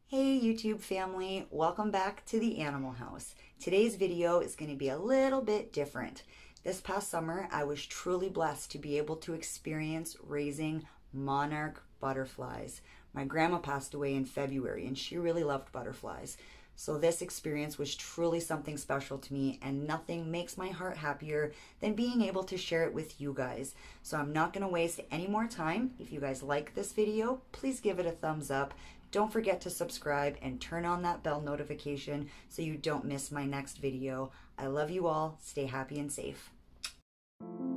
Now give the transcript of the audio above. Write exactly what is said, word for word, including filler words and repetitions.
Hey YouTube family, welcome back to the Animal House. Today's video is going to be a little bit different. This past summer, I was truly blessed to be able to experience raising monarch butterflies. My grandma passed away in February and she really loved butterflies. So this experience was truly something special to me, and nothing makes my heart happier than being able to share it with you guys. So I'm not going to waste any more time. If you guys like this video, please give it a thumbs up. Don't forget to subscribe and turn on that bell notification so you don't miss my next video. I love you all. Stay happy and safe.